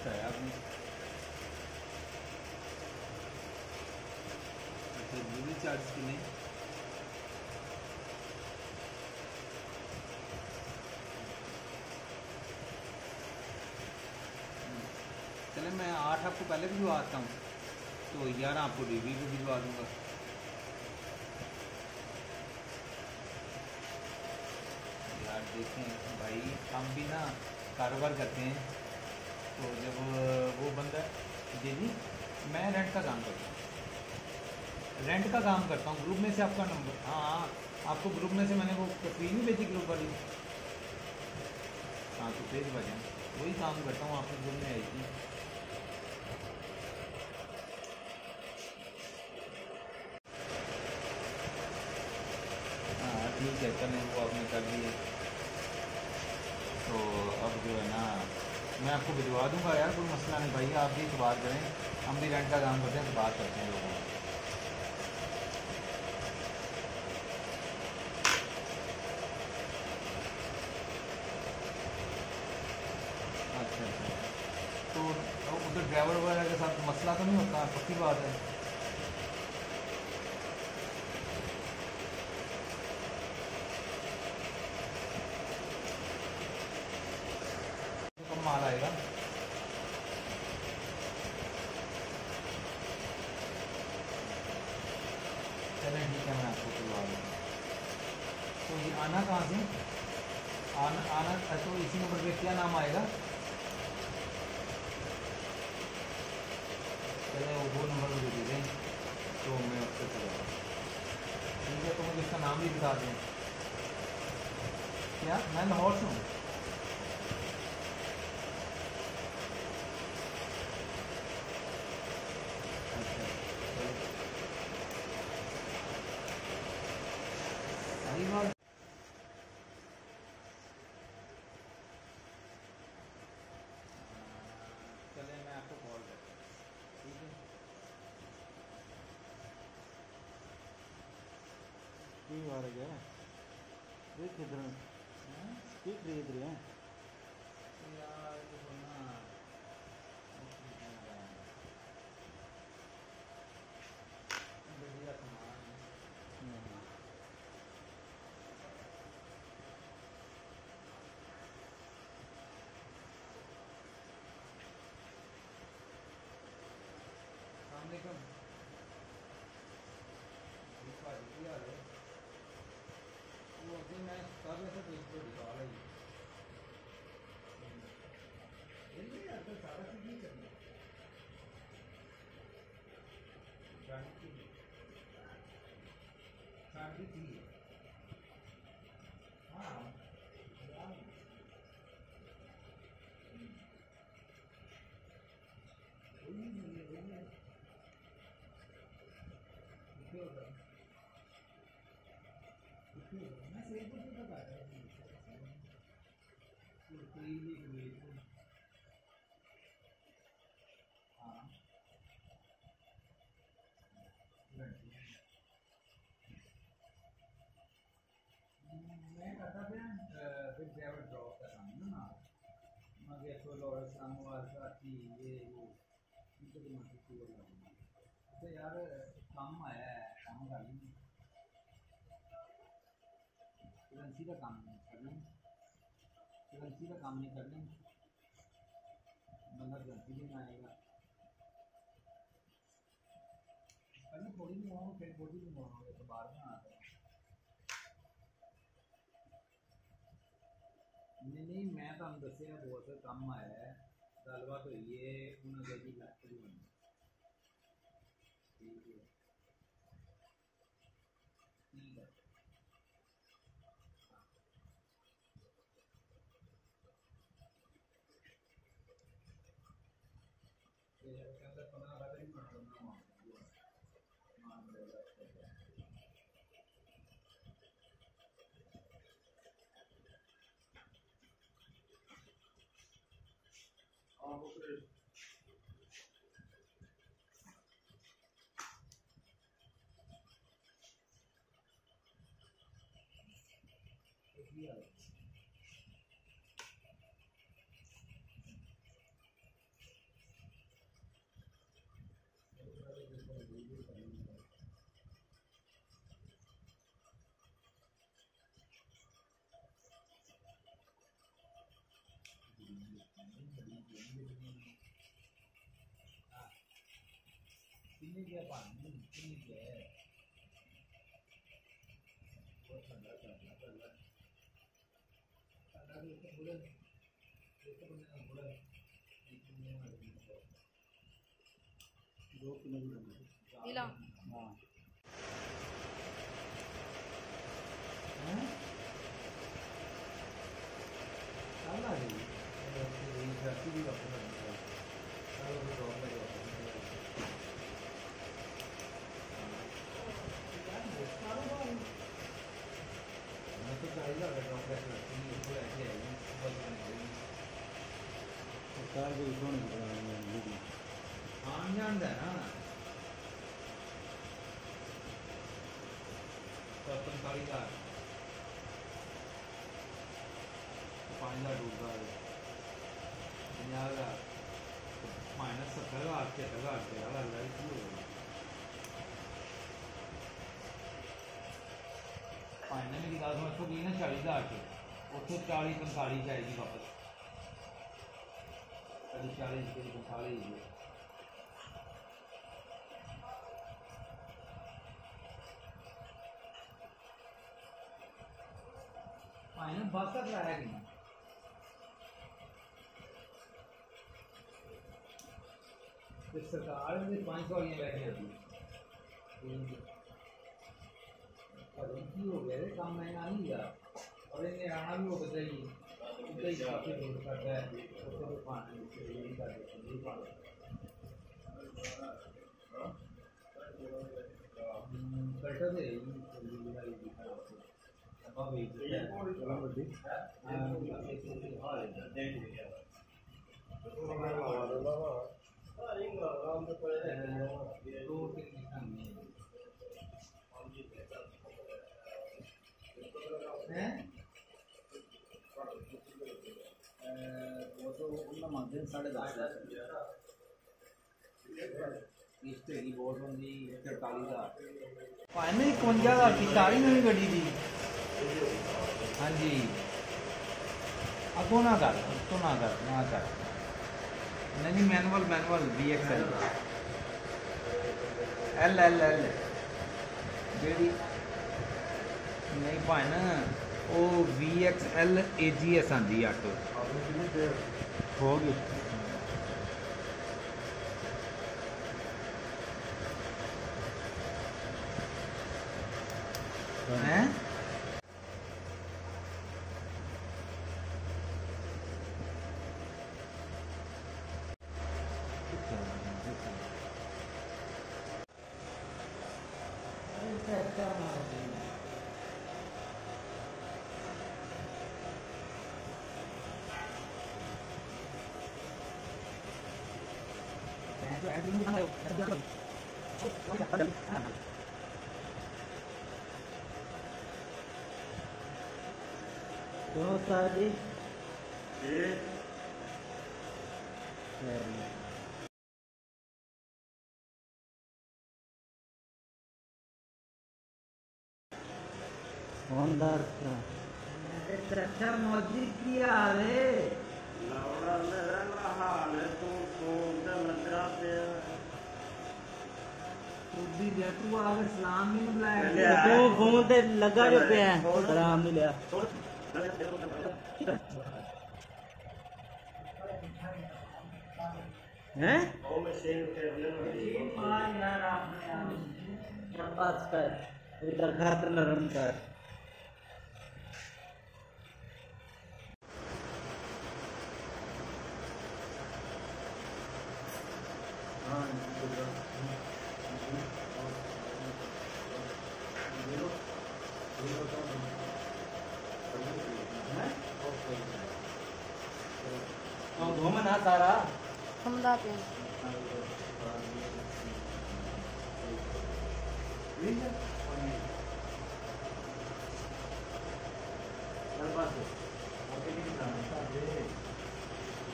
आया आपने? अच्छा, डिलीवरी चार्ज कितने? चले मैं 8 आपको पहले भिजवा आता हूँ, तो 11 आपको डिलीवरी को भिजवा दूँगा। यार देखें भाई, हम भी ना कारोबार करते हैं, तो जब वो बंदा जी जी मैं रेंट का काम करता हूँ, रेंट का काम करता हूँ। ग्रुप में से आपका नंबर, हाँ आपको ग्रुप में से मैंने वो तस्वीर नहीं भेजी ग्रुप वाली, हाँ तो भेज बजाएँ, वही काम करता हूँ, आपके ग्रुप में आई थी। हाँ ठीक है, चलें वो आपने कर दिए, तो अब जो है ना मैं आपको भिजवा दूंगा यार, कोई मसला नहीं भाई, आप भी इतबार करें, हम भी रेंट का काम करते हैं, तो बात करते हैं लोगों को। अच्छा अच्छा, तो उधर ड्राइवर वगैरह के साथ मसला तो नहीं होता? पक्की बात है। तो कब माल आएगा? चलें ठीक है, मैं आपको करवा दूँगा। तो ये आना कहाँ से? आना तो इसी नंबर पे क्या नाम आएगा? चले वो नंबर मुझे दे दें, तो मैं उससे करवा, ठीक है, तो मुझे इसका नाम भी बता दें। क्या? मैं लाहौर से हूँ। अच्छा, सही बात। चले मैं आपको कॉल करता हूँ, ठीक है? की आ रही है ये खरीद रहे हैं? की खरीद रहे हैं? तो यार वो ना बढ़िया सामान है। अस्सलामुअलैकुम। क्या हाल है? वो अभी मैं कर रहा था, तो इसको निकाला ही नहीं यार, तो सारा चीज़ नहीं करना शादी की, शादी थी। हाँ यार, वही नहीं है, वही है, कितने होता है, कितने होता है, मैं सही कुछ नहीं बता रहा हूँ, कोई नहीं कोई। हाँ मैं करता था फिर ड्राइवर ड्रॉप का काम ना, मगर तो लॉर्ड सामवाल का थी ये वो, इनको तो मैं छुट्टी हो गया। अच्छा यार, काम आया है, काम कर लें, करेंसी का काम नहीं कर लें, करेंसी का काम नहीं कर लें, बंदा करेंसी भी ना आएगा, पहले थोड़ी भी होगा, फिर थोड़ी भी होगा, तो बार में आता है। नहीं नहीं, मैं तो हम दसे बहुत कम आया है, गलबात तो ये उन्होंने जी लग बनी, ठीक है ठीक है। कहते 15 का नहीं पड़ता मान लेगा। और वो फिर हाँ सरकार भी सोनी आन जान है ना 45,000 5,000 डूबा 50,000 माइनस 70,000 73,000 तेरा लग की हो गई फाइनल की गल सुनो गई ना 40,000 से उत्थे 40-45 जाएगी वापस कभी 40 कभी 45 फाइनल बस का कराया कि सरकार ने 500 लेके आती की हो गया काम महंगा नहीं हुआ और इन्हें आना भी होगा चाहिए उतना ही काफी दूर करता है उसको तो पानी नहीं कर देते नहीं पानी कटा दे वो तो उनका माध्यम 10.5 किस्त है बहुत होंगी 43,000 फाइनल 51,000 की सारी नवी गड्डी दी हाँ जी अगो ना कर तो ना कर नहीं मैनुअल VXL L ਜਿਹੜੀ नहीं भाई ना वो VXL AGS आंदी आटो हो गई हैं तो सारी होंडर अच्छा मौजी किया रे लौड़ा मेरा हाल तू सोच लगा पे भी दे तू आगे सलाम नहीं बुलाया तो फोन ते लगा जो पे है आराम नहीं लिया हैं ओ मशीन के बस कर इधर खातर नरम कर घूमना सारा हमदा पे बस